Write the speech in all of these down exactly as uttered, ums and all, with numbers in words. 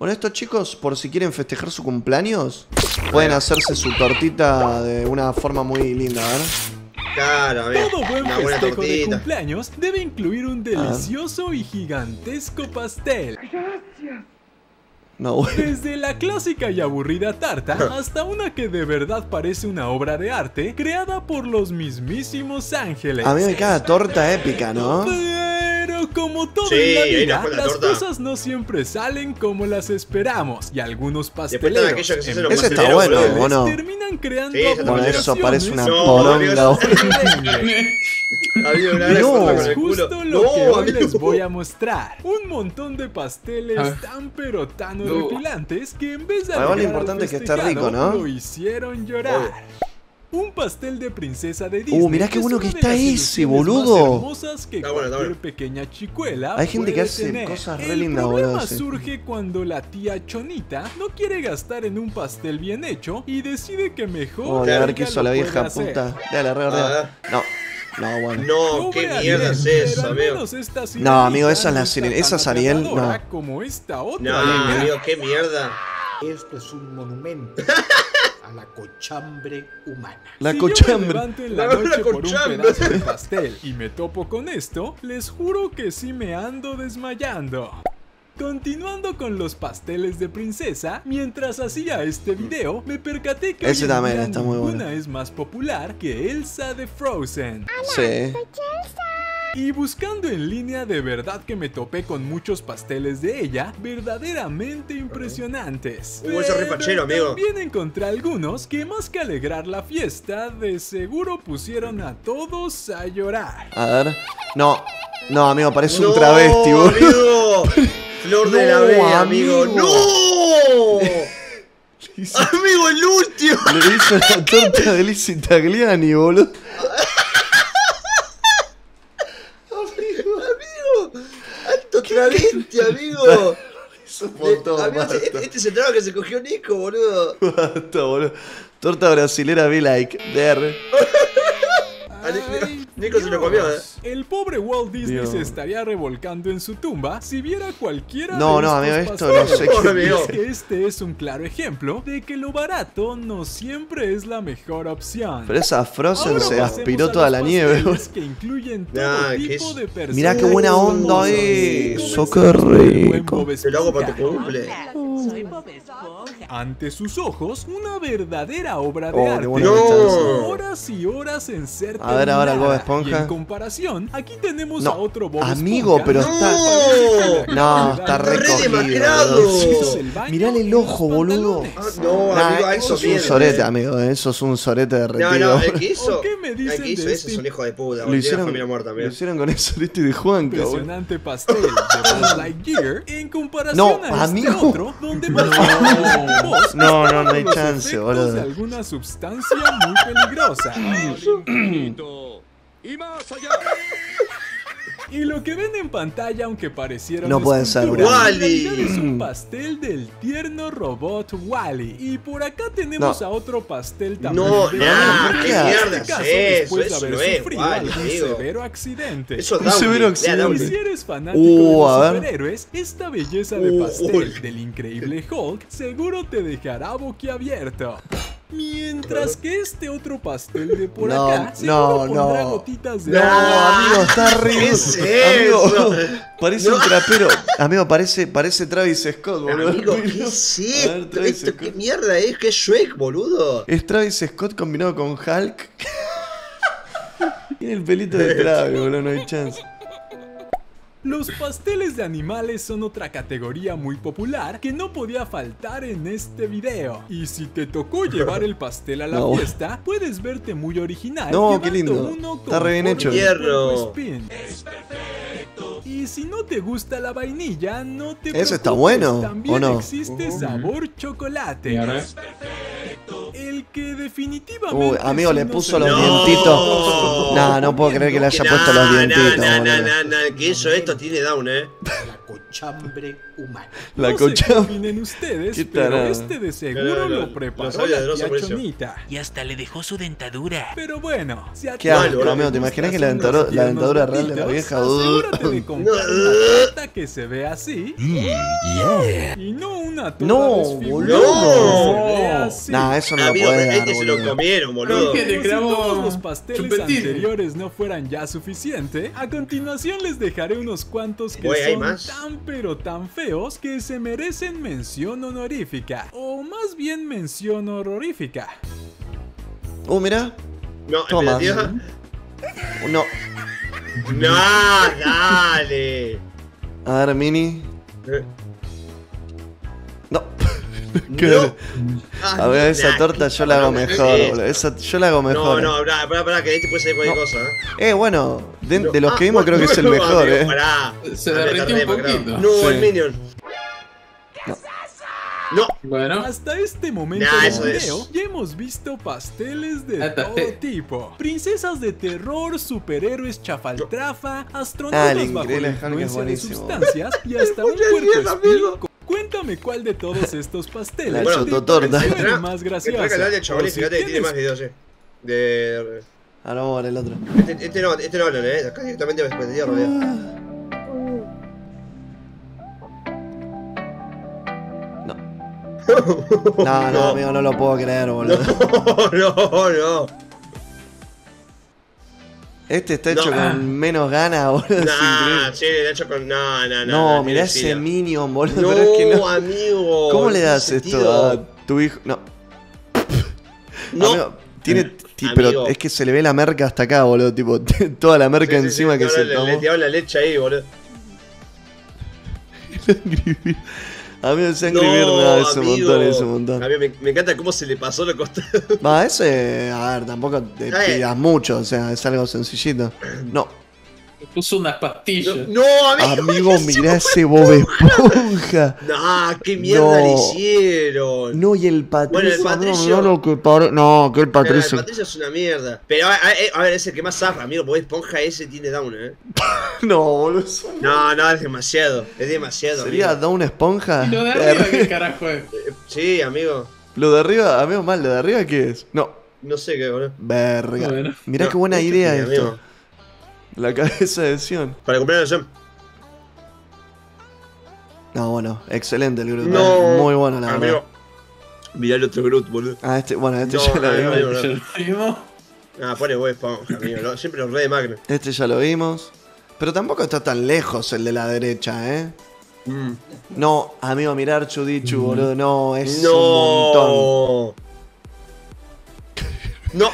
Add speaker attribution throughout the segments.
Speaker 1: Bueno, estos chicos, por si quieren festejar su cumpleaños, pueden hacerse su tortita de una forma muy linda, ¿verdad?
Speaker 2: Claro, bien.
Speaker 3: Todo buen
Speaker 2: Una buena
Speaker 3: festejo de
Speaker 2: tortita.
Speaker 3: cumpleaños debe incluir un delicioso y gigantesco pastel.
Speaker 1: No, bueno.
Speaker 3: Desde la clásica y aburrida tarta hasta una que de verdad parece una obra de arte creada por los mismísimos ángeles.
Speaker 1: A mí me cae torta épica, ¿no?
Speaker 3: Pero como todo
Speaker 2: Sí,
Speaker 3: en la
Speaker 2: ahí
Speaker 3: vida,
Speaker 2: nos fue la
Speaker 3: las
Speaker 2: torta.
Speaker 3: cosas no siempre salen como las esperamos y algunos
Speaker 2: Después están
Speaker 3: pasteleros
Speaker 2: aquellos que se hacen
Speaker 3: en
Speaker 2: los
Speaker 1: Ese está
Speaker 2: pasteleros,
Speaker 1: bueno,
Speaker 2: boludo.
Speaker 1: ¿o no?
Speaker 3: terminan creando
Speaker 2: Sí, ese está
Speaker 1: Bueno, eso parece una
Speaker 3: abominaciones
Speaker 2: No,
Speaker 1: poronga.
Speaker 2: Había una
Speaker 1: No.
Speaker 2: vez con
Speaker 3: Es
Speaker 2: el culo.
Speaker 3: justo lo
Speaker 2: No,
Speaker 3: que hoy
Speaker 2: amigo.
Speaker 3: les voy a mostrar. Un montón de pasteles
Speaker 4: A ver.
Speaker 3: tan pero tan
Speaker 4: No.
Speaker 3: horripilantes que en vez de
Speaker 1: Además, lo
Speaker 3: alegrar al
Speaker 1: importante es que esté
Speaker 3: festejado,
Speaker 1: rico, ¿no?
Speaker 3: lo hicieron llorar. Un pastel de princesa de Disney.
Speaker 1: Uh, mirá qué
Speaker 3: es
Speaker 1: bueno
Speaker 3: una
Speaker 1: que
Speaker 3: de
Speaker 1: está
Speaker 3: las
Speaker 1: ese,
Speaker 3: ilusiones
Speaker 1: boludo.
Speaker 3: más hermosas que
Speaker 2: Está bueno, está
Speaker 3: cualquier
Speaker 2: bueno.
Speaker 3: pequeña chicuela
Speaker 1: Hay gente que
Speaker 3: puede
Speaker 1: hace
Speaker 3: tener.
Speaker 1: cosas re
Speaker 3: El
Speaker 1: lindas,
Speaker 3: problema
Speaker 1: boludo, sí.
Speaker 3: surge cuando la tía Chonita no quiere gastar en un pastel bien hecho y decide que mejor
Speaker 1: Oh, de ver
Speaker 3: ella
Speaker 1: qué hizo
Speaker 3: lo
Speaker 1: la
Speaker 3: puede
Speaker 1: vieja
Speaker 3: hacer.
Speaker 1: puta. Dale, re,
Speaker 2: A
Speaker 1: re.
Speaker 2: ver.
Speaker 1: No, no, bueno.
Speaker 2: No, qué
Speaker 3: Pobre
Speaker 2: mierda
Speaker 3: Ariel,
Speaker 2: es
Speaker 3: pero
Speaker 2: eso,
Speaker 3: al
Speaker 2: amigo.
Speaker 3: menos esta
Speaker 1: No, amigo,
Speaker 3: sirenita
Speaker 1: esa es la
Speaker 3: no está
Speaker 1: siren-
Speaker 3: tan
Speaker 1: esa es Ariel,
Speaker 3: aterradora
Speaker 1: no.
Speaker 3: como esta otra
Speaker 2: No,
Speaker 3: niña.
Speaker 2: amigo, qué mierda.
Speaker 5: Esto es un monumento a la cochambre humana.
Speaker 1: La
Speaker 3: Si yo me
Speaker 1: cochambre.
Speaker 3: levanto en la
Speaker 2: La-
Speaker 3: noche
Speaker 2: la
Speaker 3: por un
Speaker 2: cochambre.
Speaker 3: pedazo de pastel y me topo con esto, les juro que sí me ando desmayando. Continuando con los pasteles de princesa, mientras hacía este video, me percaté que
Speaker 1: Ese
Speaker 3: hoy en
Speaker 1: también
Speaker 3: día
Speaker 1: está muy
Speaker 3: ninguna
Speaker 1: bueno.
Speaker 3: es más popular que Elsa de Frozen.
Speaker 1: Sí.
Speaker 3: Y buscando en línea, de verdad que me topé con muchos pasteles de ella verdaderamente impresionantes.
Speaker 2: Uh, ese
Speaker 3: Pero
Speaker 2: refachero, amigo.
Speaker 3: También encontré algunos que más que alegrar la fiesta, de seguro pusieron a todos a llorar.
Speaker 1: A ver. No, no, amigo, parece un
Speaker 2: No,
Speaker 1: travesti, boludo.
Speaker 2: amigo. Flor de la
Speaker 1: No,
Speaker 2: B, amigo.
Speaker 1: amigo.
Speaker 2: ¡No!
Speaker 1: Hizo-
Speaker 2: ¡Amigo, el último!
Speaker 1: Le hizo la torta de Lizzie Tagliani, boludo.
Speaker 2: ¡Amigo! ¡Alto travesti, amigo!
Speaker 1: Hizo un montón,
Speaker 2: Amigo,
Speaker 1: basta.
Speaker 2: este, este es el trago que se cogió Nico, boludo.
Speaker 1: Basta, boludo. Torta brasilera be like. D R.
Speaker 2: A Ni-
Speaker 3: Ay,
Speaker 2: Nico se lo comió, eh.
Speaker 3: Dios. El pobre Walt Disney
Speaker 1: Dios.
Speaker 3: se estaría revolcando en su tumba si viera cualquiera
Speaker 1: No,
Speaker 3: de
Speaker 1: no,
Speaker 3: estos
Speaker 1: amigo, esto
Speaker 3: pasteles.
Speaker 1: no sé
Speaker 2: qué
Speaker 3: Y es
Speaker 2: dice.
Speaker 3: que este es un claro ejemplo de que lo barato no siempre es la mejor opción.
Speaker 1: Pero esa Frozen
Speaker 3: Ahora
Speaker 1: se
Speaker 3: pasemos
Speaker 1: aspiró
Speaker 3: a
Speaker 1: toda
Speaker 3: los
Speaker 1: la nieve,
Speaker 3: pasteles
Speaker 1: boludo.
Speaker 3: que incluyen todo
Speaker 2: Nah, ¿qué
Speaker 3: tipo
Speaker 2: es?
Speaker 3: de personas.
Speaker 1: Mirá qué buena onda eso, qué rico.
Speaker 2: Te lo hago para tu cumple.
Speaker 6: Soy Bob Esponja.
Speaker 3: Ante sus ojos, una verdadera obra de
Speaker 1: Oh, qué
Speaker 3: arte.
Speaker 1: buena
Speaker 2: No.
Speaker 1: mechaza.
Speaker 3: Horas y horas en ser
Speaker 1: A ver, ahora el Bob
Speaker 3: terminada.
Speaker 1: Esponja.
Speaker 3: Y en comparación, aquí tenemos
Speaker 1: No,
Speaker 3: a otro Bob
Speaker 1: amigo,
Speaker 3: Esponja.
Speaker 1: pero
Speaker 2: No.
Speaker 1: está. No, está
Speaker 2: Re
Speaker 1: recogido.
Speaker 2: demacrado.
Speaker 1: boludo. Mirale el ojo, boludo.
Speaker 2: Ah, no,
Speaker 1: Nah,
Speaker 2: amigo,
Speaker 1: eso
Speaker 2: eso
Speaker 1: es un
Speaker 2: viene.
Speaker 1: sorete, amigo. Eso es un sorete
Speaker 2: No,
Speaker 1: derretido.
Speaker 2: no, el que hizo.
Speaker 3: ¿O qué me dicen
Speaker 2: El que hizo
Speaker 3: de
Speaker 2: ese
Speaker 3: este
Speaker 2: es un hijo de puta,
Speaker 1: Lo
Speaker 2: boludo. Tiene
Speaker 1: hicieron,
Speaker 2: familia muerta,
Speaker 1: lo
Speaker 2: amigo.
Speaker 1: hicieron con el sorete de Juanca, boludo.
Speaker 3: impresionante pastel de Buzz Lightyear en comparación
Speaker 1: No,
Speaker 3: a este
Speaker 1: amigo.
Speaker 3: otro donde más o menos
Speaker 1: No, no, no hay
Speaker 3: los
Speaker 1: chance,
Speaker 3: efectos
Speaker 1: boludo.
Speaker 3: de alguna sustancia muy peligrosa.
Speaker 4: Y más allá.
Speaker 3: Y lo que ven en pantalla, aunque pareciera
Speaker 1: No
Speaker 3: una
Speaker 1: pueden ser,
Speaker 3: escultura,
Speaker 2: bro.
Speaker 3: en realidad
Speaker 1: Wall-E.
Speaker 3: es un pastel del tierno robot Wall-E. Y por acá tenemos
Speaker 1: No.
Speaker 3: a otro pastel también.
Speaker 2: No,
Speaker 3: de
Speaker 2: nah,
Speaker 3: Wall-E,
Speaker 1: ¿qué
Speaker 3: en
Speaker 1: mierda
Speaker 3: este
Speaker 2: es
Speaker 3: caso,
Speaker 2: eso?
Speaker 3: después de
Speaker 2: Eso
Speaker 3: haber
Speaker 2: no es
Speaker 3: sufrido
Speaker 2: Wall-E,
Speaker 3: algún
Speaker 2: amigo.
Speaker 3: severo accidente.
Speaker 2: Eso
Speaker 1: Un
Speaker 2: da
Speaker 1: severo
Speaker 2: un-
Speaker 1: accidente.
Speaker 2: da
Speaker 3: Y
Speaker 2: un-
Speaker 3: si eres fanático
Speaker 1: Uh,
Speaker 3: de los
Speaker 1: a ver.
Speaker 3: superhéroes, esta belleza de
Speaker 2: Uh,
Speaker 3: pastel
Speaker 2: Hulk.
Speaker 3: del increíble Hulk seguro te dejará boquiabierto. Mientras que este otro pastel de por
Speaker 1: No,
Speaker 3: acá seguro
Speaker 1: no,
Speaker 3: pondrá
Speaker 1: no.
Speaker 3: gotitas de
Speaker 1: No,
Speaker 3: agua.
Speaker 1: amigo, está
Speaker 2: ¿Qué es
Speaker 1: ridículo. Amigo,
Speaker 2: eso?
Speaker 1: parece un trapero. Amigo, parece, parece Travis Scott, boludo.
Speaker 2: Amigo, ¿qué es
Speaker 1: A ver,
Speaker 2: esto?
Speaker 1: Travis
Speaker 2: ¿Esto qué
Speaker 1: Scott.
Speaker 2: mierda es? ¿Qué es Shrek, boludo?
Speaker 1: Es Travis Scott combinado con Hulk. Tiene el pelito de Travis, boludo, no hay chance.
Speaker 3: Los pasteles de animales son otra categoría muy popular que no podía faltar en este video. Y si te tocó llevar el pastel a la
Speaker 1: No.
Speaker 3: fiesta, puedes verte muy original.
Speaker 1: No, qué
Speaker 3: llevando
Speaker 1: lindo.
Speaker 3: uno
Speaker 1: Está
Speaker 3: con
Speaker 1: re bien
Speaker 3: forma
Speaker 1: hecho.
Speaker 3: de
Speaker 2: Hierro.
Speaker 3: puerco espín. Y si no te gusta la vainilla, no te
Speaker 1: Ese está
Speaker 3: preocupes,
Speaker 1: bueno,
Speaker 3: también
Speaker 1: ¿o no?
Speaker 3: existe sabor chocolate.
Speaker 4: Y ahora.
Speaker 3: El que definitivamente
Speaker 1: Uy, amigo,
Speaker 3: sí
Speaker 1: le
Speaker 3: no
Speaker 1: puso
Speaker 3: se
Speaker 1: los
Speaker 3: ve.
Speaker 1: dientitos. No, no puedo creer que le haya puesto los
Speaker 2: Nah,
Speaker 1: dientitos,
Speaker 2: nah, nah,
Speaker 1: boludo.
Speaker 2: nah, nah, que eso, esto tiene down, eh.
Speaker 5: cochambre humana.
Speaker 1: La
Speaker 3: no sé qué
Speaker 1: cochambre.
Speaker 3: opinen ustedes,
Speaker 1: Qué
Speaker 3: pero
Speaker 1: tarado.
Speaker 3: este de seguro
Speaker 2: No, no, no,
Speaker 3: lo preparó
Speaker 2: lo sabía de
Speaker 3: la
Speaker 2: Rosa
Speaker 3: tía
Speaker 2: por eso.
Speaker 3: Chonita.
Speaker 6: Y hasta le dejó su dentadura.
Speaker 3: Pero bueno, si a
Speaker 1: Qué
Speaker 3: ti
Speaker 1: asco,
Speaker 3: te
Speaker 1: amigo, ¿te
Speaker 3: gustan
Speaker 1: imaginas que la
Speaker 3: unos
Speaker 1: dentadura- la
Speaker 3: tiernos
Speaker 1: dentadura real de la
Speaker 3: gatitos,
Speaker 1: vieja?
Speaker 3: asegúrate de comprar
Speaker 2: No.
Speaker 3: una torta que se ve así y no una torta
Speaker 1: No,
Speaker 3: desfigurada
Speaker 2: boludo.
Speaker 3: que se ve así.
Speaker 1: Nah, eso no lo
Speaker 2: Amigo,
Speaker 1: puede dar,
Speaker 2: este se lo
Speaker 1: boludo.
Speaker 2: comieron, boludo.
Speaker 3: Como
Speaker 4: ¿Qué te
Speaker 3: si
Speaker 4: grabó
Speaker 3: todos los pasteles
Speaker 4: chupetín?
Speaker 3: anteriores no fueran ya suficiente, a continuación les dejaré unos cuantos que
Speaker 2: Güey, ¿hay
Speaker 3: son
Speaker 2: más?
Speaker 3: tan pero tan feos que se merecen mención honorífica, o más bien mención horrorífica.
Speaker 1: Uh, mira.
Speaker 2: No,
Speaker 1: Toma.
Speaker 2: espera,
Speaker 1: No.
Speaker 2: No, dale.
Speaker 1: A ver, Mini.
Speaker 2: Eh,
Speaker 1: No.
Speaker 2: No.
Speaker 1: A ver, esa
Speaker 2: Nah,
Speaker 1: torta yo la hago mejor,
Speaker 2: eh,
Speaker 1: boludo. Esa, yo la hago
Speaker 2: No,
Speaker 1: mejor.
Speaker 2: no, pará, pará, pará, que de este puede salir cualquier
Speaker 1: No.
Speaker 2: cosa, ¿eh?
Speaker 1: Eh, bueno, de,
Speaker 2: No.
Speaker 1: de los
Speaker 2: Ah,
Speaker 1: que vimos
Speaker 2: bueno,
Speaker 1: creo que es el
Speaker 2: bueno,
Speaker 1: mejor,
Speaker 2: amigo,
Speaker 1: eh.
Speaker 2: Pará.
Speaker 4: Se
Speaker 2: Ah, me
Speaker 4: derritió
Speaker 2: tardé,
Speaker 4: un
Speaker 2: me tardé.
Speaker 4: poquito.
Speaker 2: No,
Speaker 1: Sí.
Speaker 2: el Minion.
Speaker 1: No.
Speaker 2: No.
Speaker 4: Bueno,
Speaker 3: Hasta este momento
Speaker 2: Nah,
Speaker 3: del
Speaker 2: eso es.
Speaker 3: video ya hemos visto pasteles de
Speaker 4: Ata-
Speaker 3: todo
Speaker 4: eh.
Speaker 3: tipo. Princesas de terror, superhéroes chafaltrafa,
Speaker 1: Ah, el
Speaker 3: astronautas bajo
Speaker 1: increíble
Speaker 3: la
Speaker 1: Hulk es
Speaker 3: influencia de
Speaker 1: buenísimo.
Speaker 3: sustancias y hasta un
Speaker 2: Mucha
Speaker 3: puerco
Speaker 2: mierda, amigo.
Speaker 3: espín. Cuéntame cuál de todos estos pasteles
Speaker 1: La
Speaker 3: te
Speaker 1: chototorta.
Speaker 3: pareció
Speaker 2: Entra-
Speaker 3: el más gracioso.
Speaker 2: Entra al canal de
Speaker 3: O
Speaker 2: Chabón y
Speaker 3: si
Speaker 2: fíjate que tiene
Speaker 3: tienes
Speaker 2: más videos, eh. De.
Speaker 1: Ahora vamos a ver el otro.
Speaker 2: Este, este no, este no hablan, eh. Acá directamente me metí a rodear.
Speaker 1: No, no, amigo, no lo puedo creer, boludo.
Speaker 2: No, no, no.
Speaker 1: Este está hecho
Speaker 2: No.
Speaker 1: con menos ganas, boludo. es
Speaker 2: Nah,
Speaker 1: increíble.
Speaker 2: sí, de hecho con. No, no, no.
Speaker 1: No, mirá
Speaker 2: tiene
Speaker 1: ese
Speaker 2: sida.
Speaker 1: Minion, boludo.
Speaker 2: No,
Speaker 1: pero es que no.
Speaker 2: amigo.
Speaker 1: ¿Cómo
Speaker 2: no
Speaker 1: le
Speaker 2: tiene
Speaker 1: das esto
Speaker 2: sentido.
Speaker 1: a tu hijo? No.
Speaker 2: No.
Speaker 1: Amigo, tiene. ti-
Speaker 2: Amigo.
Speaker 1: pero es que se le ve la merca hasta acá, boludo. Tipo, toda la merca
Speaker 2: Sí, sí, sí,
Speaker 1: encima que
Speaker 2: no,
Speaker 1: se
Speaker 2: le,
Speaker 1: tomó.
Speaker 2: le tiraron la leche ahí, boludo.
Speaker 1: Amigo, ese Angry
Speaker 2: No,
Speaker 1: Bird, no, es un
Speaker 2: amigo.
Speaker 1: montón, es un montón.
Speaker 2: A mí me, me encanta cómo se le pasó lo costado.
Speaker 1: Va, ese, a ver, tampoco te
Speaker 2: Eh.
Speaker 1: pidas mucho, o sea, es algo sencillito. No,
Speaker 4: puso unas pastillas.
Speaker 2: No, amigo.
Speaker 1: amigo, mirá ese Bob Esponja.
Speaker 2: No, qué mierda
Speaker 1: No.
Speaker 2: le hicieron.
Speaker 1: No, y el Patricio.
Speaker 2: Bueno, el Patricio-
Speaker 1: No, no, que pare- no, que el
Speaker 2: Pero el
Speaker 1: Patricio.
Speaker 2: Patricio es una mierda. Pero a, a- a ver, es el que más zafa, amigo, porque Esponja ese tiene down, eh.
Speaker 1: No, boludo. eso no.
Speaker 2: No, no, es demasiado. Es demasiado.
Speaker 1: ¿Sería
Speaker 2: amigo.
Speaker 1: Down Esponja?
Speaker 4: ¿Y lo de arriba qué carajo es?
Speaker 2: Eh, Sí, amigo.
Speaker 1: Lo de arriba, amigo, mal, lo de arriba, ¿qué es? No,
Speaker 2: No sé qué, boludo.
Speaker 1: verga.
Speaker 4: Bueno.
Speaker 1: Mirá
Speaker 2: No,
Speaker 1: qué buena
Speaker 2: esto
Speaker 1: idea
Speaker 2: tiene,
Speaker 1: esto.
Speaker 2: amigo.
Speaker 1: La cabeza de Sion.
Speaker 2: Para comprar la Sam.
Speaker 1: No, bueno, excelente el grupo.
Speaker 2: No.
Speaker 1: Muy bueno, la verdad.
Speaker 2: Amigo. Mirá el otro Groot, boludo.
Speaker 1: Ah, este, bueno, este
Speaker 2: No,
Speaker 1: ya lo
Speaker 2: amigo,
Speaker 1: vimos.
Speaker 2: amigo.
Speaker 4: ¿Ya lo vimos?
Speaker 2: Ah, pone Bob Esponja, amigo. lo- Siempre los re de Macro.
Speaker 1: Este ya lo vimos. Pero tampoco está tan lejos el de la derecha, ¿eh?
Speaker 2: Mm.
Speaker 1: No, amigo, mirar Chudichu, boludo. No, es un montón.
Speaker 2: No. No.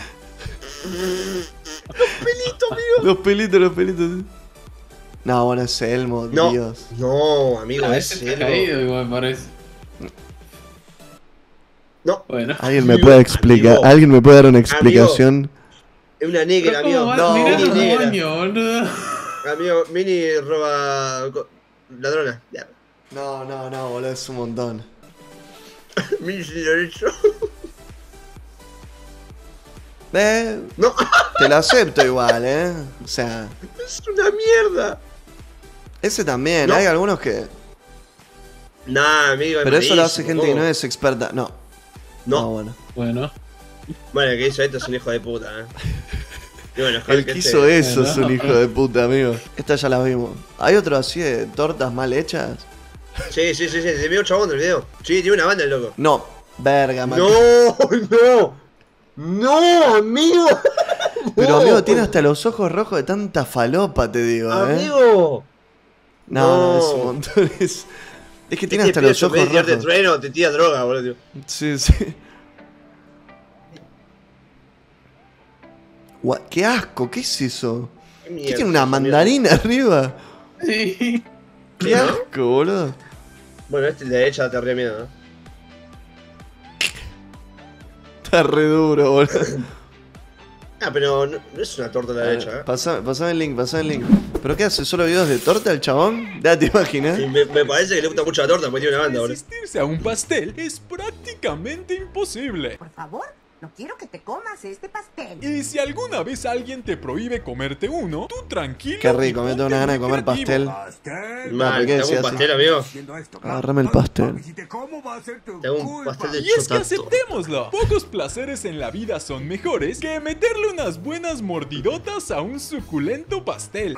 Speaker 2: Los pelitos, amigo.
Speaker 1: Los pelitos, los pelitos. No, bueno, ese Elmo,
Speaker 2: No.
Speaker 1: Dios.
Speaker 2: No, amigo,
Speaker 4: A
Speaker 2: es
Speaker 4: veces está caído, igual me parece.
Speaker 2: No.
Speaker 4: Bueno.
Speaker 1: ¿Alguien me
Speaker 2: Amigo,
Speaker 1: puede explicar?
Speaker 2: amigo.
Speaker 1: ¿Alguien me puede dar una explicación?
Speaker 2: Es una negra,
Speaker 4: Pero ¿cómo
Speaker 2: amigo.
Speaker 4: va?
Speaker 1: No,
Speaker 4: Mirá
Speaker 2: Mini
Speaker 4: el
Speaker 2: negra.
Speaker 4: moño, boludo.
Speaker 2: Amigo, Mini roba. co- Ladrona. Ya.
Speaker 1: No, no, no, boludo, es un montón.
Speaker 2: Mini sin derecho.
Speaker 1: Eh,
Speaker 2: No.
Speaker 1: te lo acepto igual, ¿eh? O sea,
Speaker 2: Es una mierda.
Speaker 1: ese también,
Speaker 2: No.
Speaker 1: hay algunos que...
Speaker 2: Nah, amigo. es
Speaker 1: Pero eso lo hace
Speaker 2: malísimo,
Speaker 1: gente que
Speaker 2: ¿cómo?
Speaker 1: no es experta. No, no,
Speaker 2: No.
Speaker 1: bueno.
Speaker 4: Bueno.
Speaker 2: Bueno, el que hizo esto es un hijo de puta, eh. Y bueno,
Speaker 1: El
Speaker 2: que
Speaker 1: que
Speaker 2: este-
Speaker 1: hizo eso es
Speaker 4: Bueno.
Speaker 1: un hijo de puta, amigo. Esta ya la vimos. ¿Hay otro así de tortas mal hechas?
Speaker 2: Sí, sí, sí, sí. Se vio chabón del video. Sí, tiene una banda el loco.
Speaker 1: No, verga, man.
Speaker 2: No, no. No, amigo.
Speaker 1: Pero
Speaker 2: No.
Speaker 1: amigo, tiene hasta los ojos rojos de tanta falopa, te digo, ¿eh?
Speaker 2: Amigo.
Speaker 1: No, no,
Speaker 2: no.
Speaker 1: es un montón. Es, es que tiene
Speaker 2: Este
Speaker 1: hasta
Speaker 2: pibe
Speaker 1: los
Speaker 2: en vez de
Speaker 1: ojos
Speaker 2: tirarte
Speaker 1: rojos.
Speaker 2: trueno, te tira droga, boludo. Tío.
Speaker 1: Sí, sí. Gua- ¡Qué asco! ¿Qué es eso?
Speaker 2: ¿Qué
Speaker 1: ¿Qué
Speaker 2: mierda
Speaker 1: tiene una
Speaker 2: es esa
Speaker 1: mandarina arriba?
Speaker 4: Sí.
Speaker 1: ¡Qué asco, boludo!
Speaker 2: mierda? Bueno, este de derecha te ríe miedo, ¿no?
Speaker 1: Está re duro, boludo.
Speaker 2: Ah, pero no, no es una torta de la derecha, ¿eh?
Speaker 1: Pasame, pasame el link, pasame el link. ¿Pero qué hace? ¿Solo videos de torta el chabón? Ya te imaginas.
Speaker 2: Y me, me parece que le gusta mucho la torta porque tiene una banda, boludo.
Speaker 3: Resistirse a un pastel es prácticamente imposible.
Speaker 6: Por favor,
Speaker 7: No quiero que te comas este pastel.
Speaker 3: Y si alguna vez alguien te prohíbe comerte uno, tú tranquilo.
Speaker 1: Qué rico,
Speaker 3: y
Speaker 1: me tengo
Speaker 3: ponte
Speaker 1: una gana de
Speaker 3: muy
Speaker 1: comer
Speaker 3: creativo.
Speaker 1: pastel.
Speaker 2: Mal,
Speaker 1: ¿por qué
Speaker 2: te hago
Speaker 1: decía
Speaker 2: un
Speaker 1: así?
Speaker 2: pastel, amigo.
Speaker 1: Agárrame el pastel.
Speaker 2: Te hago un pastel de
Speaker 3: Y es que
Speaker 2: chotato.
Speaker 3: aceptémoslo, pocos placeres en la vida son mejores que meterle unas buenas mordidotas a un suculento pastel.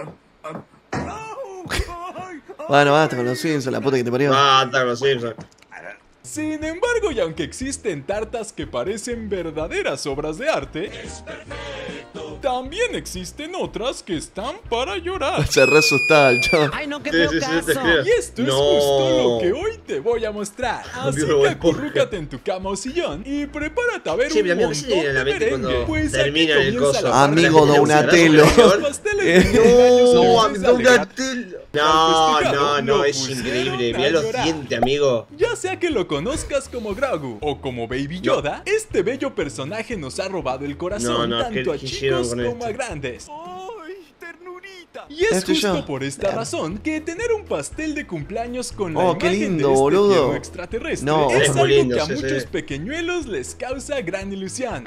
Speaker 1: Bueno, basta con los Simpsons, la puta que te parió.
Speaker 2: Basta con los Simpsons.
Speaker 3: Sin embargo, y aunque existen tartas que parecen verdaderas obras de arte, también existen otras que están para llorar.
Speaker 1: Se re asustaba el chavo.
Speaker 7: Ay, no, que
Speaker 2: Sí,
Speaker 7: te
Speaker 2: sí, sí, te
Speaker 7: caso.
Speaker 2: creo.
Speaker 3: Y esto es
Speaker 2: No.
Speaker 3: justo lo que hoy te voy a mostrar. Así
Speaker 2: Amigo,
Speaker 3: que
Speaker 2: el porca.
Speaker 3: acurrúcate en tu cama o sillón y prepárate a ver
Speaker 2: Sí,
Speaker 3: un
Speaker 2: pero amigo,
Speaker 3: montón
Speaker 2: ¿qué se le viene a la
Speaker 3: de
Speaker 2: mente
Speaker 3: merengue.
Speaker 2: cuando
Speaker 3: Pues
Speaker 2: termina
Speaker 3: aquí
Speaker 2: el
Speaker 3: comienza
Speaker 2: coso?
Speaker 3: la parte
Speaker 1: Amigo
Speaker 3: de
Speaker 1: Donatello.
Speaker 3: los pasteles de
Speaker 1: Eh,
Speaker 3: cumpleaños
Speaker 2: No,
Speaker 3: que
Speaker 2: amigo,
Speaker 3: puedes alegrar.
Speaker 2: Donatello. No,
Speaker 3: Al
Speaker 2: no,
Speaker 3: festejado
Speaker 2: no,
Speaker 3: lo
Speaker 2: es
Speaker 3: pusieron
Speaker 2: increíble.
Speaker 3: a
Speaker 2: Mirá los
Speaker 3: llorar.
Speaker 2: dientes, amigo.
Speaker 3: Ya sea que lo conozcas como Grogu o como Baby Yoda, este bello personaje nos ha robado el corazón
Speaker 2: No, no,
Speaker 3: tanto
Speaker 2: ¿qué-
Speaker 3: a
Speaker 2: qué hicieron
Speaker 3: chicos
Speaker 2: con
Speaker 3: como
Speaker 2: esto?
Speaker 3: a grandes. ¡Ay, ternurita! Y es
Speaker 1: Este
Speaker 3: justo
Speaker 1: yo.
Speaker 3: por esta
Speaker 1: Claro.
Speaker 3: razón que tener un pastel de cumpleaños con la
Speaker 1: Oh, qué
Speaker 3: imagen
Speaker 1: lindo,
Speaker 3: de este
Speaker 1: boludo.
Speaker 3: tierno extraterrestre
Speaker 1: No.
Speaker 3: es
Speaker 2: Es muy
Speaker 3: algo
Speaker 2: lindo,
Speaker 3: que a
Speaker 2: sí, sí.
Speaker 3: muchos pequeñuelos les causa gran ilusión.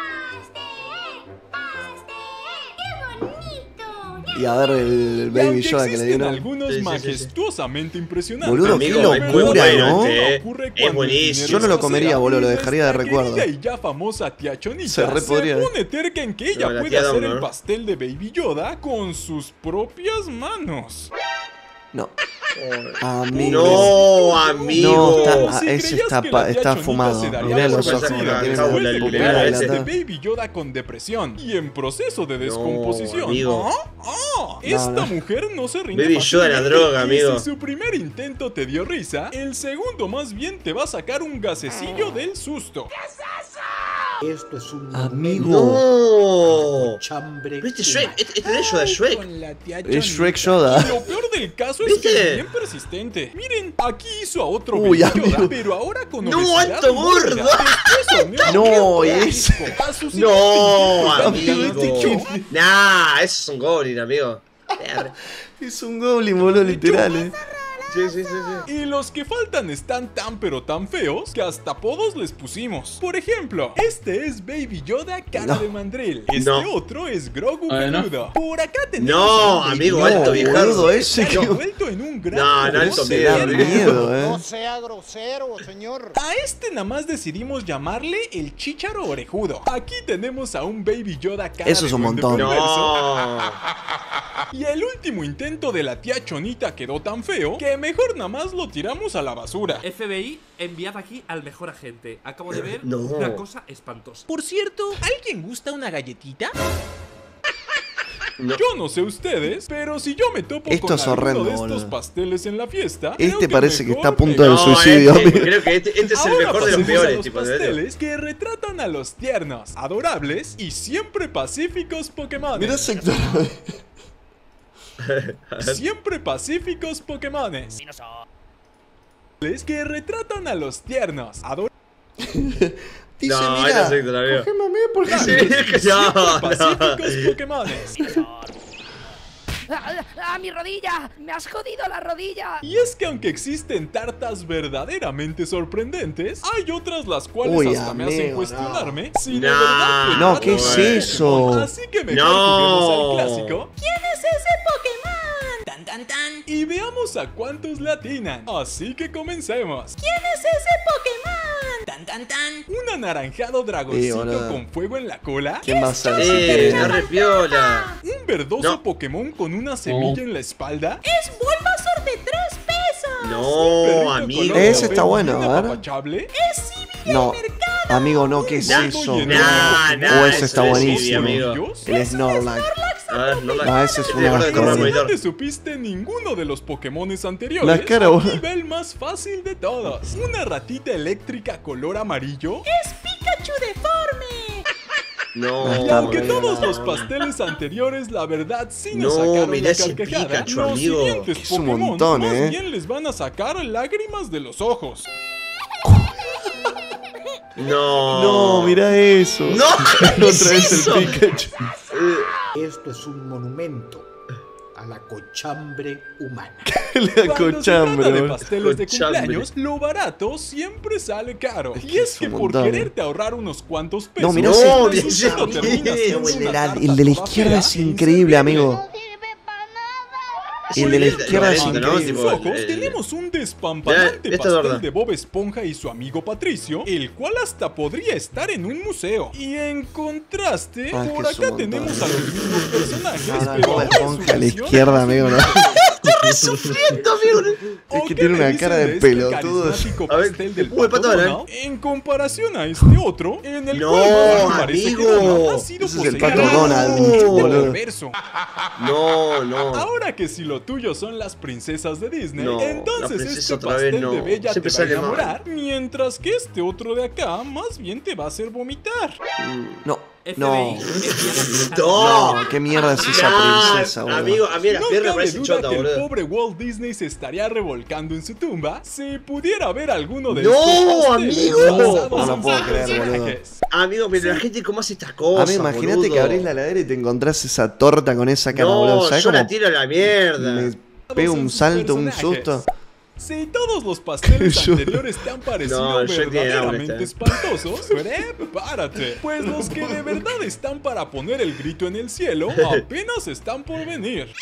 Speaker 1: Y a ver el
Speaker 3: Y
Speaker 1: Baby
Speaker 3: aunque
Speaker 1: Yoda que le
Speaker 3: existen
Speaker 1: dieron.
Speaker 3: algunos
Speaker 2: Sí, sí, sí, sí.
Speaker 3: majestuosamente impresionantes.
Speaker 1: Boludo,
Speaker 2: Amigo,
Speaker 1: qué
Speaker 2: es muy
Speaker 1: locura,
Speaker 2: bueno
Speaker 1: ¿no?
Speaker 2: este, eh.
Speaker 3: Ocurre
Speaker 2: Es
Speaker 3: cuando
Speaker 2: buenísimo.
Speaker 3: el dinero
Speaker 1: Yo no lo
Speaker 3: escasea
Speaker 1: comería, boludo, lo
Speaker 3: y
Speaker 1: dejaría de
Speaker 3: nuestra
Speaker 1: recuerdo.
Speaker 3: querida y ya famosa tía Chonita
Speaker 1: Se re podría.
Speaker 3: se pone terca en que ella
Speaker 2: No, la
Speaker 3: puede
Speaker 2: tía
Speaker 3: hacer
Speaker 2: Dawn,
Speaker 3: el
Speaker 2: ¿no?
Speaker 3: pastel de Baby Yoda con sus propias manos.
Speaker 1: No. Amigo.
Speaker 2: No, amigo.
Speaker 1: No, está-
Speaker 3: Como si
Speaker 1: ah, ese
Speaker 3: creías
Speaker 1: está
Speaker 3: que
Speaker 1: pa-
Speaker 3: la tía
Speaker 1: está
Speaker 3: Chonita
Speaker 1: fumado.
Speaker 3: se daría
Speaker 1: Mirá
Speaker 3: por
Speaker 1: los ojos,
Speaker 3: vencida
Speaker 1: tiene
Speaker 2: la
Speaker 3: después de
Speaker 2: pupila
Speaker 3: crear a
Speaker 2: ese.
Speaker 3: este Baby Yoda con depresión y en proceso de descomposición.
Speaker 2: amigo.
Speaker 3: ¿Ah? ¡Ah! Esta
Speaker 1: no.
Speaker 3: mujer no se rinde
Speaker 2: Baby Yoda la
Speaker 3: fácilmente,
Speaker 2: droga,
Speaker 3: y
Speaker 2: amigo.
Speaker 3: si su primer intento te dio risa, el segundo más bien te va a sacar un gasecillo del susto.
Speaker 5: Esto es un
Speaker 1: Amigo.
Speaker 2: No.
Speaker 5: chambre.
Speaker 2: Pero este Shrek, este, este no es Yoda Shrek.
Speaker 3: Con la tía
Speaker 1: Es Shrek
Speaker 3: Chonita.
Speaker 1: Yoda.
Speaker 3: Y lo peor del caso es que
Speaker 2: ¿Viste?
Speaker 3: es bien persistente. Miren, aquí hizo a otro
Speaker 1: Uy,
Speaker 3: Baby Yoda,
Speaker 1: amigo.
Speaker 3: pero ahora con
Speaker 2: No,
Speaker 3: obesidad
Speaker 2: alto
Speaker 3: mórbida.
Speaker 2: gordo.
Speaker 3: Después horneó
Speaker 1: No,
Speaker 3: un
Speaker 1: y
Speaker 3: queso
Speaker 1: ese-
Speaker 3: a su
Speaker 2: No,
Speaker 3: siguiente intento.
Speaker 2: amigo. Nah, eso es un goblin, amigo.
Speaker 1: Es un goblin, boludo, literal, eh.
Speaker 2: Sí, sí, sí, sí.
Speaker 3: Y los que faltan están tan pero tan feos que hasta apodos les pusimos. Por ejemplo, este es Baby Yoda cara
Speaker 1: No.
Speaker 3: de mandril. Este
Speaker 2: No.
Speaker 3: otro es Grogu
Speaker 4: Bueno.
Speaker 3: peludo. Por acá tenemos
Speaker 2: No,
Speaker 3: a un Baby
Speaker 2: amigo,
Speaker 3: Yoda
Speaker 2: alto
Speaker 1: No,
Speaker 2: viejazo.
Speaker 1: boludo, ese que...
Speaker 3: envuelto en un gran
Speaker 2: No, no,
Speaker 3: polvo
Speaker 2: alto
Speaker 3: de
Speaker 1: Se da
Speaker 2: miedo,
Speaker 3: hielo.
Speaker 1: miedo, eh.
Speaker 8: sea grosero, señor.
Speaker 3: A este nada más decidimos llamarle el chícharo orejudo. Aquí tenemos a un Baby Yoda cara
Speaker 1: Eso
Speaker 3: de
Speaker 1: es un
Speaker 3: duende
Speaker 1: montón.
Speaker 3: perverso.
Speaker 2: No.
Speaker 3: Y el último intento de la tía Chonita quedó tan feo que mejor nada más lo tiramos a la basura.
Speaker 9: F B I, enviad aquí al mejor agente. Acabo de ver
Speaker 2: No.
Speaker 9: una cosa espantosa.
Speaker 6: Por cierto, ¿alguien gusta una galletita?
Speaker 2: No.
Speaker 3: Yo no sé ustedes, pero si yo me topo
Speaker 1: Esto
Speaker 3: con
Speaker 1: es
Speaker 3: alguno
Speaker 1: horrendo,
Speaker 3: de estos
Speaker 1: boludo.
Speaker 3: pasteles en la fiesta,
Speaker 1: Este
Speaker 3: creo que
Speaker 1: parece que
Speaker 3: mejor
Speaker 1: está a
Speaker 3: me
Speaker 1: punto del
Speaker 2: No,
Speaker 1: suicidio,
Speaker 2: este-
Speaker 1: amigo.
Speaker 2: creo que este, este es el
Speaker 3: Ahora
Speaker 2: mejor de los
Speaker 3: pasemos a
Speaker 2: peores,
Speaker 3: los
Speaker 2: tipo, de verdad.
Speaker 3: pasteles que retratan a los tiernos, adorables y siempre pacíficos Pokémon.
Speaker 1: Mirá ese actor.
Speaker 3: Siempre pacíficos Pokémones. Que retratan a los tiernos, adorables
Speaker 1: Dice,
Speaker 2: No,
Speaker 1: mirá,
Speaker 2: este es Héctor, amigo.
Speaker 1: cógeme a mí porque...
Speaker 2: Sí, es que
Speaker 3: siempre
Speaker 2: no,
Speaker 3: pacíficos
Speaker 2: no.
Speaker 3: Pokémones.
Speaker 7: ¡Ah, ah, mi rodilla! ¡Me has jodido la rodilla!
Speaker 3: Y es que aunque existen tartas verdaderamente sorprendentes, hay otras las cuales
Speaker 1: Uy,
Speaker 3: hasta me hacen
Speaker 1: amigo,
Speaker 3: cuestionarme si de
Speaker 2: No.
Speaker 3: verdad
Speaker 1: No,
Speaker 3: retratan
Speaker 1: ¿qué es
Speaker 3: a los
Speaker 1: eso?
Speaker 3: Pokémon. Así que mejor
Speaker 2: No.
Speaker 3: juguemos al clásico
Speaker 6: ¿Quién es ese Pokémon? Tan tan tan.
Speaker 3: y veamos a cuántos le atinan. Así que comencemos.
Speaker 6: ¿Quién es ese Pokémon? Tan tan tan.
Speaker 3: Un anaranjado
Speaker 1: Sí,
Speaker 3: dragoncito
Speaker 1: boludo.
Speaker 3: con fuego en la cola.
Speaker 1: ¿Quién va a ser? si
Speaker 2: Eh,
Speaker 1: quiere?
Speaker 2: está re piola.
Speaker 3: Un verdoso
Speaker 2: No.
Speaker 3: Pokémon con una semilla en la espalda.
Speaker 6: Es Bulbasaur de tres pesos.
Speaker 2: No,
Speaker 3: Perrito
Speaker 2: amigo.
Speaker 3: color
Speaker 1: Ese
Speaker 3: café
Speaker 1: está bueno,
Speaker 3: bien
Speaker 1: a ver.
Speaker 3: apapachable.
Speaker 6: Es Eevee
Speaker 1: No,
Speaker 6: del mercado.
Speaker 1: amigo, no, ¿qué es
Speaker 2: Nah,
Speaker 1: eso?
Speaker 3: Lleno de
Speaker 2: Nah,
Speaker 3: Pokémon.
Speaker 2: nah,
Speaker 1: Oh, ese
Speaker 2: eso
Speaker 1: está
Speaker 2: es
Speaker 1: buenísimo.
Speaker 2: Eevee, amigo.
Speaker 3: Amarillos.
Speaker 1: El Snorlax.
Speaker 2: A ver, no la-
Speaker 1: No, ese es
Speaker 2: este
Speaker 1: una
Speaker 2: gordo de
Speaker 1: asco.
Speaker 2: correr
Speaker 3: Si
Speaker 2: monitor.
Speaker 3: no te supiste ninguno de los Pokémones anteriores,
Speaker 1: La cara,
Speaker 3: al
Speaker 1: boludo.
Speaker 3: nivel más fácil de todos. Una ratita eléctrica color amarillo.
Speaker 6: Es Pikachu deforme.
Speaker 2: No.
Speaker 3: Y
Speaker 1: Está
Speaker 3: aunque
Speaker 1: re
Speaker 3: todos
Speaker 1: bien.
Speaker 3: los pasteles anteriores, la verdad, sí nos
Speaker 2: No,
Speaker 3: sacaron
Speaker 2: mirá
Speaker 3: la
Speaker 2: ese
Speaker 3: carcajada,
Speaker 2: Pikachu,
Speaker 3: los
Speaker 2: amigo.
Speaker 3: siguientes
Speaker 1: Es un
Speaker 3: Pokémon
Speaker 1: montón,
Speaker 3: más
Speaker 1: eh.
Speaker 3: bien les van a sacar lágrimas de los ojos.
Speaker 2: No.
Speaker 1: No, mira eso.
Speaker 2: No, ¿qué
Speaker 1: Otra
Speaker 2: es
Speaker 1: vez
Speaker 2: eso?
Speaker 1: el Pikachu.
Speaker 5: Esto es un monumento a la cochambre humana.
Speaker 1: La
Speaker 3: Cuando se trata
Speaker 1: cochambre,
Speaker 3: de
Speaker 1: boludo.
Speaker 3: pasteles de
Speaker 2: Cochambre.
Speaker 3: cumpleaños, lo barato siempre sale caro.
Speaker 1: Es que
Speaker 3: Y es
Speaker 1: es
Speaker 3: que
Speaker 1: un
Speaker 3: por
Speaker 1: montón.
Speaker 3: quererte ahorrar unos cuantos pesos,
Speaker 1: No, mirá
Speaker 2: No,
Speaker 1: ese-
Speaker 2: mirá
Speaker 3: el
Speaker 2: ese
Speaker 3: resultado
Speaker 2: amigo.
Speaker 3: termina siendo
Speaker 1: El de
Speaker 3: una
Speaker 1: la-
Speaker 3: tarta
Speaker 1: el de la
Speaker 3: toda
Speaker 1: izquierda
Speaker 3: fea
Speaker 1: es
Speaker 3: e
Speaker 1: increíble,
Speaker 3: inservible.
Speaker 1: amigo. El de la izquierda es
Speaker 2: ¿no?
Speaker 3: Ante mis
Speaker 1: increíble.
Speaker 2: Tipo,
Speaker 3: ojos
Speaker 2: el-
Speaker 3: tenemos un despampanante
Speaker 2: Ya, esta es
Speaker 3: pastel
Speaker 2: verdad.
Speaker 3: de Bob Esponja y su amigo Patricio, el cual hasta podría estar en un museo. Y en contraste,
Speaker 1: Ah, es
Speaker 3: por
Speaker 1: que es un
Speaker 3: acá
Speaker 1: montón.
Speaker 3: tenemos a los mismos personajes,
Speaker 1: Ah, no,
Speaker 3: pero
Speaker 1: Bob
Speaker 3: ahora en su
Speaker 1: Esponja a la
Speaker 3: versión
Speaker 1: izquierda, amigo, ¿no?
Speaker 2: Sufriendo, amigo.
Speaker 3: ¿O
Speaker 1: Es que
Speaker 3: qué
Speaker 1: tiene
Speaker 3: me
Speaker 1: una
Speaker 3: dicen
Speaker 1: cara de
Speaker 3: de este
Speaker 1: pelotudo.
Speaker 3: carismático
Speaker 2: A ver,
Speaker 3: pastel del
Speaker 2: uy, Pato
Speaker 3: Pato
Speaker 2: Donald.
Speaker 3: Donald? En comparación a este otro, en el
Speaker 2: No,
Speaker 3: cual más me parece que
Speaker 2: amigo.
Speaker 3: Donald ha sido
Speaker 1: Ese es el
Speaker 3: poseído
Speaker 1: Pato
Speaker 3: por un
Speaker 1: Donald,
Speaker 3: ente
Speaker 1: boludo.
Speaker 3: perverso.
Speaker 2: No, no.
Speaker 3: Ahora que si lo tuyo son las princesas de Disney,
Speaker 2: No, la
Speaker 3: entonces
Speaker 2: princesa
Speaker 3: este
Speaker 2: otra vez
Speaker 3: pastel
Speaker 2: no.
Speaker 3: de Bella
Speaker 2: Siempre
Speaker 3: te va a
Speaker 2: sale mal.
Speaker 3: enamorar, mientras que este otro de acá más bien te va a hacer vomitar.
Speaker 1: No,
Speaker 9: F B I,
Speaker 1: no.
Speaker 9: espías
Speaker 2: No.
Speaker 1: No, qué mierda es esa
Speaker 2: Nah,
Speaker 1: princesa, boludo.
Speaker 2: amigo, a mí la
Speaker 3: No
Speaker 2: pierna
Speaker 3: cabe
Speaker 2: parece
Speaker 3: duda
Speaker 2: chota,
Speaker 3: que el
Speaker 2: boludo.
Speaker 3: pobre Walt Disney se estaría revolcando en su tumba si pudiera ver alguno de
Speaker 2: No,
Speaker 3: estos pasteles
Speaker 2: amigo.
Speaker 3: basados
Speaker 1: No lo
Speaker 3: en
Speaker 1: puedo
Speaker 3: sus
Speaker 1: creer, boludo.
Speaker 3: personajes.
Speaker 2: Amigo, pero la gente cómo hace estas cosas.
Speaker 1: A mí, imagínate
Speaker 2: boludo.
Speaker 1: que abrís la heladera y te encontrás esa torta con esa cara, boludo.
Speaker 2: No,
Speaker 1: ¿Sabes
Speaker 2: yo la
Speaker 1: cómo
Speaker 2: tiro a la mierda.
Speaker 1: me pego
Speaker 3: en
Speaker 1: un
Speaker 3: sus
Speaker 1: salto, un
Speaker 3: personajes.
Speaker 1: susto?
Speaker 3: Si todos los pasteles
Speaker 1: Yo-
Speaker 3: anteriores te han parecido
Speaker 2: No, yo entiendo,
Speaker 3: verdaderamente
Speaker 2: honesta.
Speaker 3: espantosos, prepárate, pues los que de verdad están para poner el grito en el cielo apenas están por venir.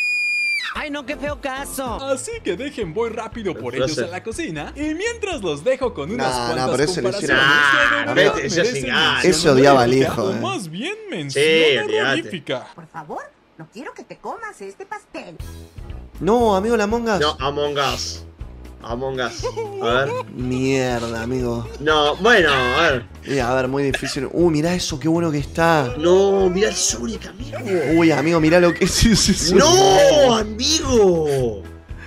Speaker 10: Ay, no, qué feo caso.
Speaker 3: Así que dejen voy rápido por
Speaker 2: El
Speaker 3: ellos
Speaker 2: frase.
Speaker 3: a la cocina y mientras los dejo con unas
Speaker 1: Nah, nah,
Speaker 3: cuantas
Speaker 1: pero ese lo
Speaker 3: comparaciones
Speaker 1: hicieron-
Speaker 3: que de
Speaker 2: Nah,
Speaker 3: verdad
Speaker 2: vete, ese
Speaker 3: merecen
Speaker 2: sin ganas.
Speaker 3: mención
Speaker 1: Ese odiaba al
Speaker 3: honorífica,
Speaker 1: hijo,
Speaker 3: o
Speaker 1: eh.
Speaker 3: más bien mención
Speaker 2: olvídate.
Speaker 3: honorífica.
Speaker 7: Por favor, no quiero que te comas este pastel.
Speaker 1: No, amigo, la mongas.
Speaker 2: No, Among Us. Among Us. A ver.
Speaker 1: Mierda, amigo.
Speaker 2: No, bueno, a ver.
Speaker 1: Y a ver, muy difícil. Uh, mirá eso, qué bueno que está.
Speaker 2: No, mira el Sonic, amigo.
Speaker 1: Uy, amigo, mirá lo que es eso.
Speaker 2: No, amigo.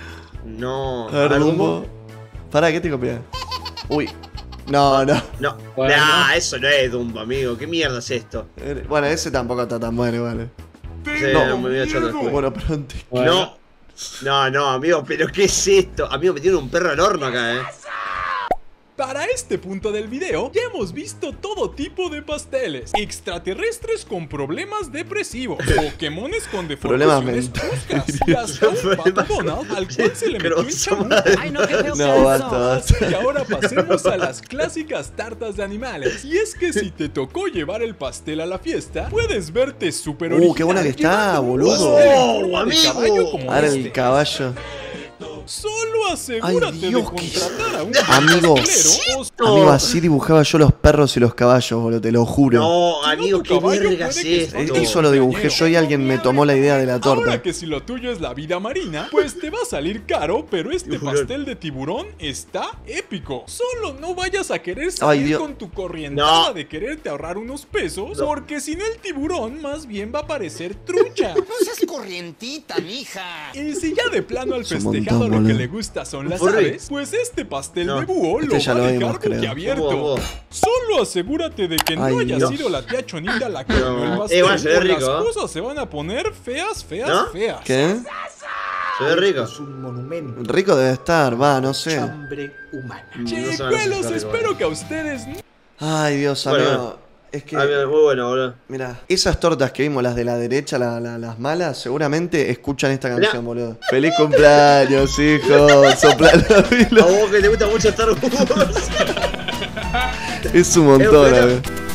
Speaker 2: No.
Speaker 1: A ver,
Speaker 2: ¿Algo?
Speaker 1: Dumbo. Pará, ¿qué te copias? Uy. No, no.
Speaker 2: No,
Speaker 4: Bueno.
Speaker 2: nah, eso no es Dumbo, amigo. ¿Qué mierda es esto?
Speaker 1: Bueno, ese tampoco está tan bueno, vale.
Speaker 2: Sí,
Speaker 1: No.
Speaker 2: me voy a echar después.
Speaker 1: Bueno, pronto.
Speaker 4: Bueno.
Speaker 2: No. No, no, amigo, pero ¿qué es esto? Amigo, me tiene un perro al horno acá, eh.
Speaker 3: Para este punto del video, ya hemos visto todo tipo de pasteles. Extraterrestres con problemas depresivos, Pokémones con
Speaker 1: Problemas
Speaker 3: deformaciones
Speaker 1: mentales,
Speaker 3: chuscas, y hasta un Pato Donald al cual se le metió un
Speaker 2: Grosso,
Speaker 3: chamuco.
Speaker 2: madre.
Speaker 10: Ay, no, qué feo
Speaker 1: No,
Speaker 10: caso.
Speaker 1: basta, basta.
Speaker 3: Y ahora pasemos a las clásicas tartas de animales. Y es que si te tocó llevar el pastel a la fiesta, puedes verte súper
Speaker 1: Uh,
Speaker 3: original.
Speaker 1: qué buena que está,
Speaker 3: llevando un
Speaker 1: boludo.
Speaker 3: pastel en
Speaker 2: Oh,
Speaker 3: forma de
Speaker 2: amigo.
Speaker 3: caballo como
Speaker 1: Ahora
Speaker 3: este.
Speaker 1: el caballo.
Speaker 3: Solo asegúrate
Speaker 1: Ay, Dios,
Speaker 3: de
Speaker 1: qué-
Speaker 3: contratar a un
Speaker 1: Amigo.
Speaker 3: pastelero o
Speaker 2: No.
Speaker 1: Amigo, así dibujaba yo los perros y los caballos, boludo, te lo juro.
Speaker 2: No,
Speaker 3: Si no,
Speaker 2: amigo,
Speaker 3: tu
Speaker 2: qué
Speaker 3: caballo
Speaker 2: verga es
Speaker 3: puede que
Speaker 2: esto.
Speaker 3: esté-
Speaker 1: Eso lo dibujé yo y alguien me tomó la idea de la torta.
Speaker 3: Ahora que si lo tuyo es la vida marina, pues te va a salir caro, pero este
Speaker 2: Tiburón.
Speaker 3: pastel de tiburón está épico. Solo no vayas a querer
Speaker 1: Ay,
Speaker 3: salir
Speaker 1: Dios.
Speaker 3: con tu corrientada
Speaker 2: No.
Speaker 3: de quererte ahorrar unos pesos,
Speaker 2: No.
Speaker 3: porque si no el tiburón más bien va a parecer trucha.
Speaker 10: No seas corrientita, mija.
Speaker 3: Y si ya de plano al
Speaker 1: Es un
Speaker 3: festejado
Speaker 1: montón,
Speaker 3: lo que
Speaker 1: boludo.
Speaker 3: le gusta son las
Speaker 2: Furry.
Speaker 3: aves, pues este pastel
Speaker 2: No.
Speaker 3: de búho
Speaker 1: Este
Speaker 3: lo
Speaker 1: ya
Speaker 3: va
Speaker 1: lo
Speaker 3: a
Speaker 1: vimos,
Speaker 3: dejar
Speaker 1: creo.
Speaker 3: boquiabierto.
Speaker 2: Búho, búho.
Speaker 3: Solo asegúrate de que no
Speaker 1: Ay,
Speaker 3: haya
Speaker 1: Dios.
Speaker 3: sido la tía Chonita la que comió el
Speaker 2: No.
Speaker 3: pastel,
Speaker 2: Eh, bueno, se ve
Speaker 3: o las
Speaker 2: rico, ¿eh?
Speaker 3: cosas se van a poner feas, feas,
Speaker 2: ¿No?
Speaker 3: feas.
Speaker 1: ¿Qué?
Speaker 2: Se ve rico.
Speaker 5: Es un monumento
Speaker 1: Rico debe estar, va, no
Speaker 5: a
Speaker 1: sé.
Speaker 5: la cochambre humana.
Speaker 2: No saben si
Speaker 3: Chicuelos,
Speaker 2: está rico,
Speaker 3: espero que a ustedes no.
Speaker 1: Ay, Dios,
Speaker 2: Bueno,
Speaker 1: amigo. Es que,
Speaker 2: Ah, mira, muy bueno, boludo.
Speaker 1: mira, esas tortas que vimos, las de la derecha, la- la- las malas, seguramente escuchan esta canción, boludo. ¡Feliz cumpleaños, hijo! Sopla la
Speaker 2: A
Speaker 1: pila.
Speaker 2: vos que te gusta mucho Star Wars.
Speaker 1: Es un montón,
Speaker 2: Eh, pero-
Speaker 1: amigo.